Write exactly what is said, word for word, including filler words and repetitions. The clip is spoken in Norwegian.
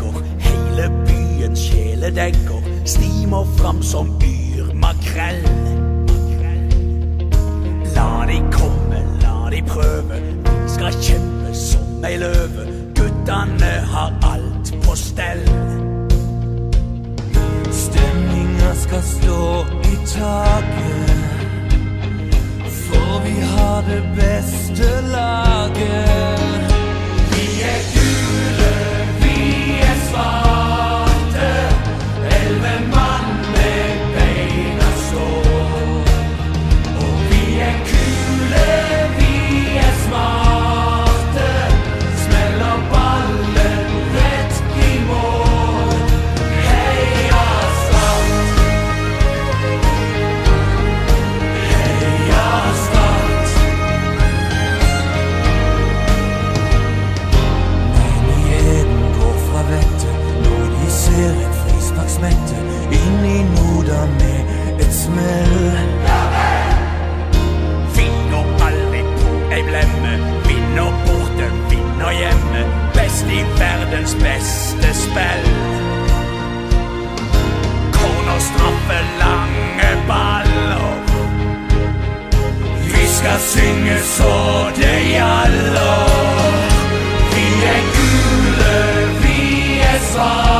legger, hele byen kjæledegger, stimer frem som yr makrell. La de komme, la de prøve, vi skal kjempe som ei løve, guttene har alt på stell. Stemninga skal stå i taket, for vi har det beste laget. Vi er gule, vi er svarte, elleve mann med beina står. Og vi er kule, vi er smarte, smeller ballen rett i mål. Heia Start! Heia Start! Menigheten går fra vettet når de ser et frisparksmette inn i Noda med et smell. Vi går aldri på ei blemme, vinner borte, vinner hjemme, best i verdens beste spill. Corner, straffe, lange baller, vi skal synge så det gjallar. Vi er gule, vi er svarte.